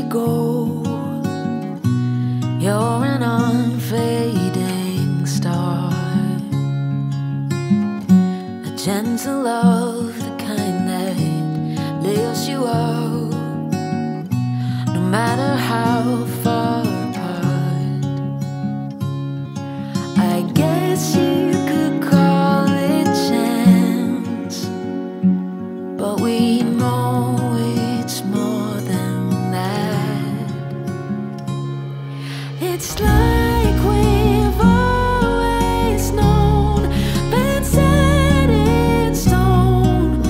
gold. You're an unfading star, a gentle love, the kind that lifts you up, no matter how far apart. I guess you could call it chance, but we know it's more than that. It's like we've always known, been set in stone,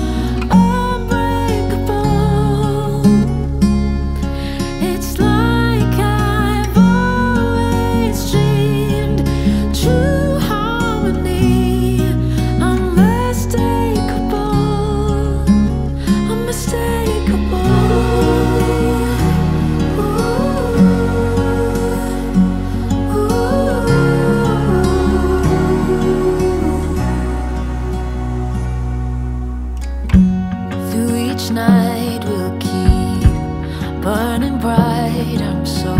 unbreakable. It's like I've always dreamed, true harmony, unmistakable, unmistakable. Through each night we'll keep burning bright. I'm so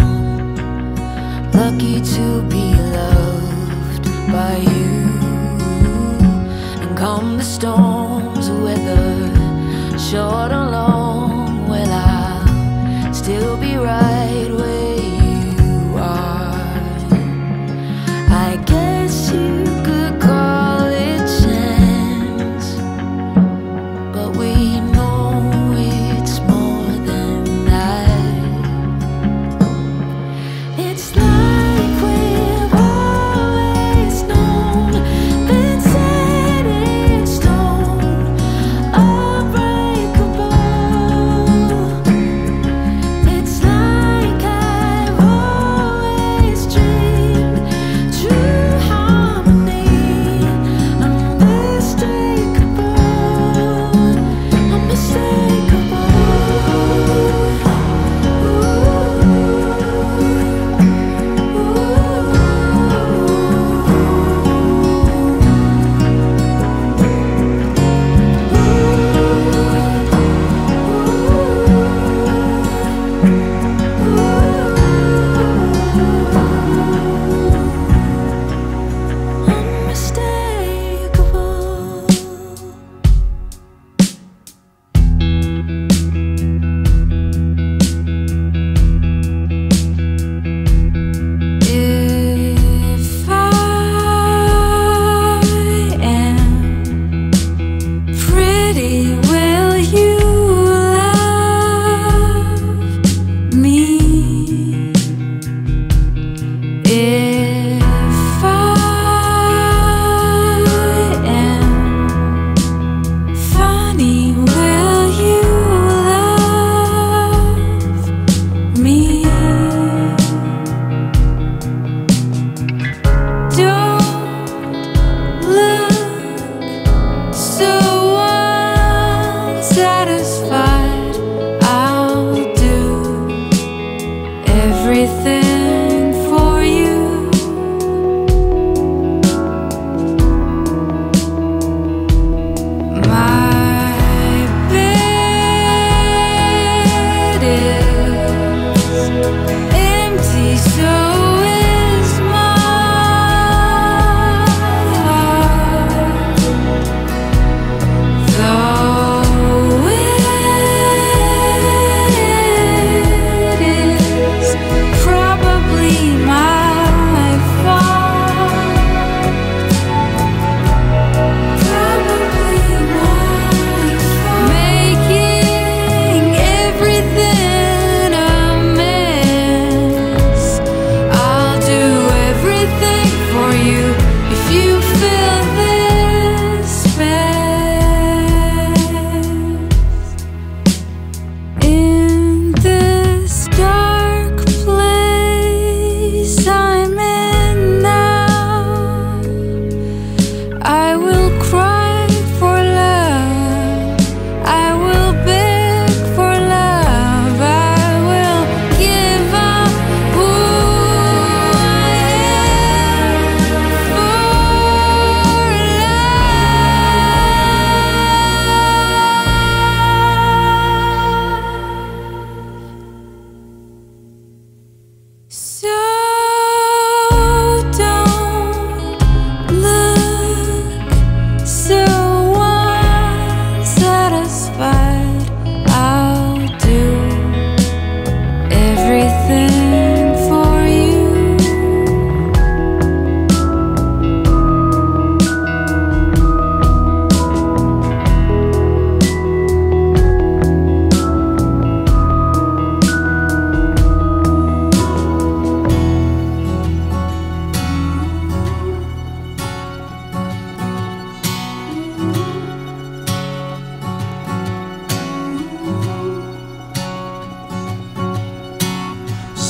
lucky to be loved by you. And come the storms of weather, short or long, well, I'll still be right where you are. I guess you could call it chance, but we know it's more than that. It's like we've always known, been set in stone, unbreakable.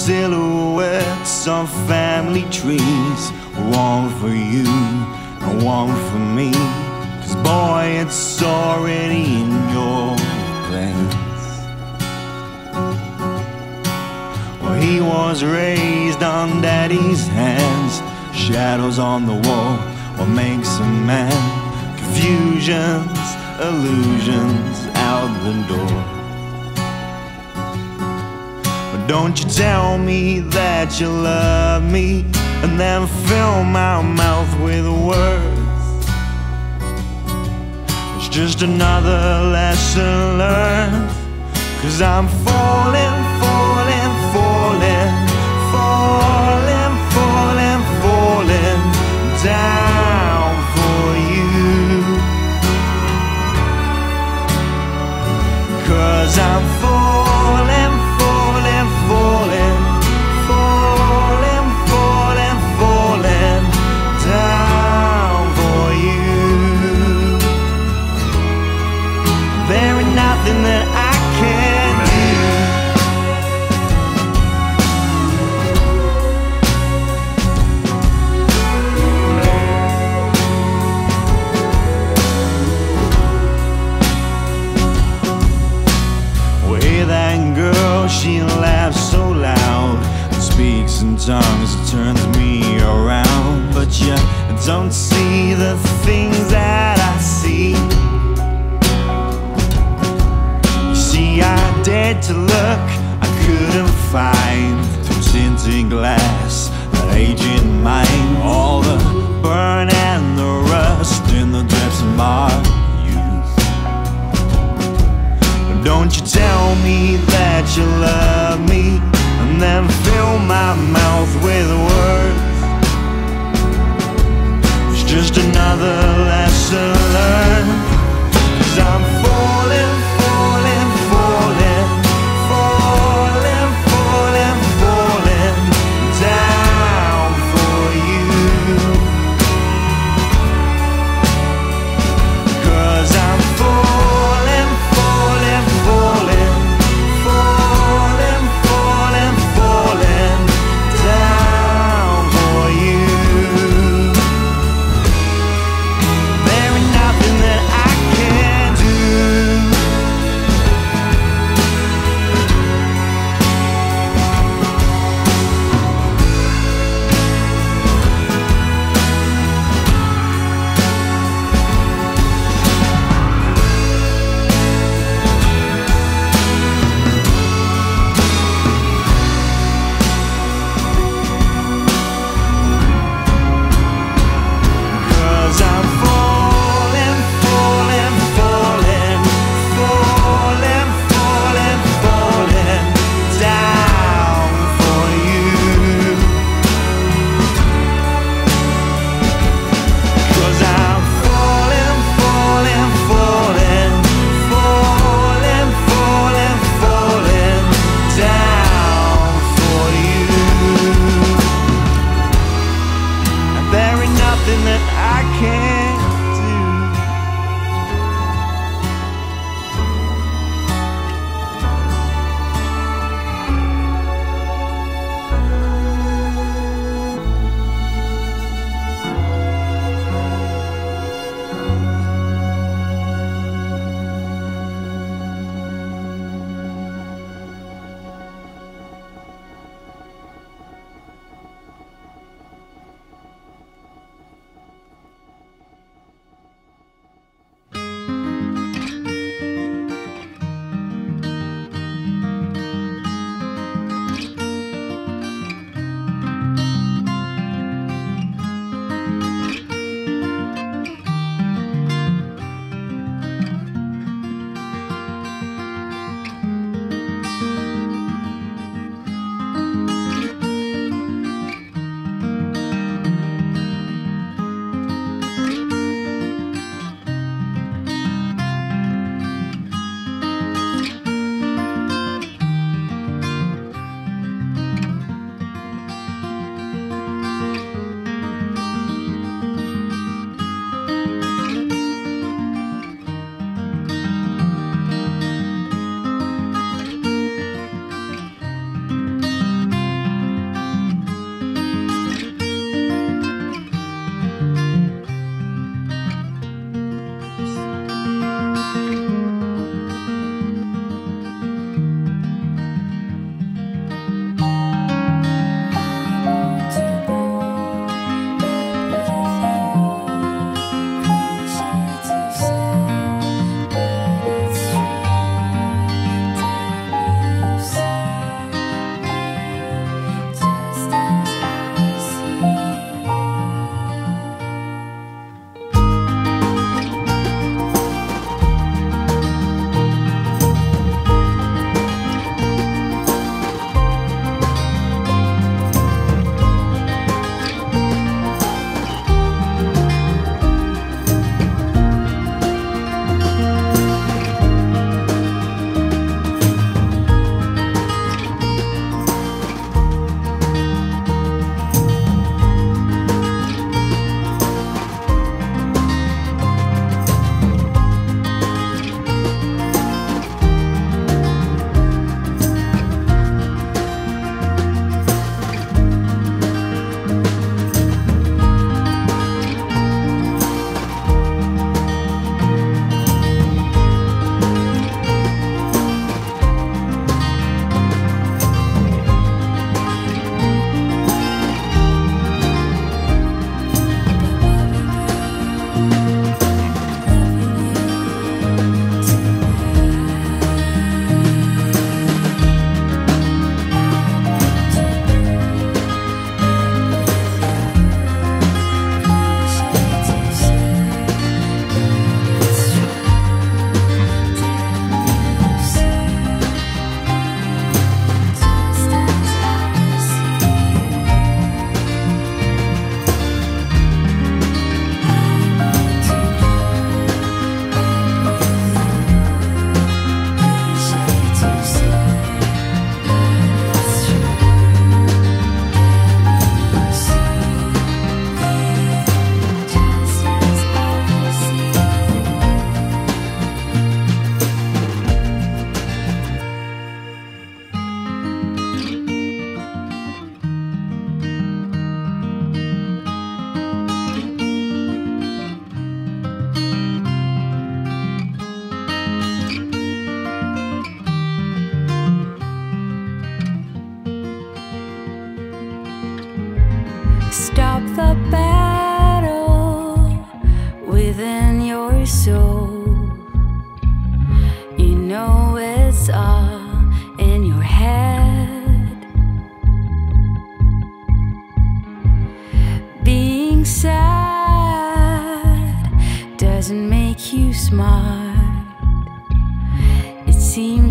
silhouettes of family trees, one for you and one for me. 'Cause boy, it's already in your plans. Well, he was raised on daddy's hands, shadows on the wall, what makes a man? Confusions, illusions out the door. But don't you tell me that you love me and then fill my mouth with words. It's just another lesson learned. 'Cause I'm falling, falling, falling, falling, falling, falling down for you. 'Cause I'm falling, falling, falling, falling, falling, falling down for you. There ain't nothing that I can't do. That girl, she laughs so loud and speaks in tongues, it turns me around. But you don't see the things that I see. You see, I dared to look, I couldn't find through tinted glass that aging mind. All the burn and the rust in the depths of my youth. Don't you tell me that you love me and then fill my mouth with words. It's just another lesson learned. 'Cause I'm falling, falling, falling, falling, falling, falling down for you. 'Cause I'm falling, falling, falling, falling, falling, falling down for you. There ain't nothing that I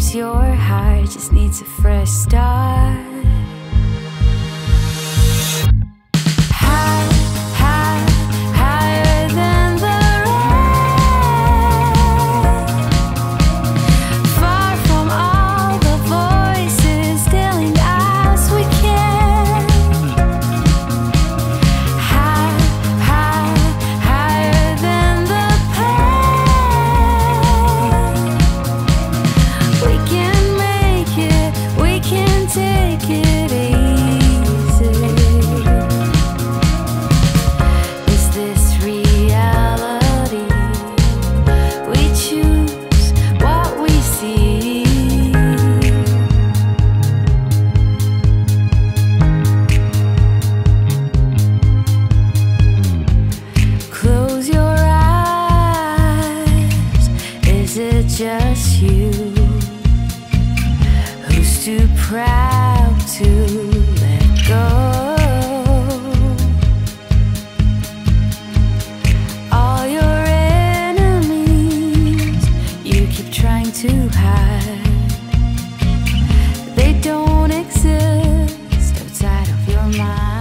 Sometimes your heart just needs a fresh start. High, high, higher than the rain. Far from all the voices telling us we can't. High, high, higher than the pain. We can make it, we can take it easy. Is this reality? We choose what we see. Close your eyes. Is it just you who's too proud to let go? All your enemies you keep trying to hide, they don't exist outside of your mind.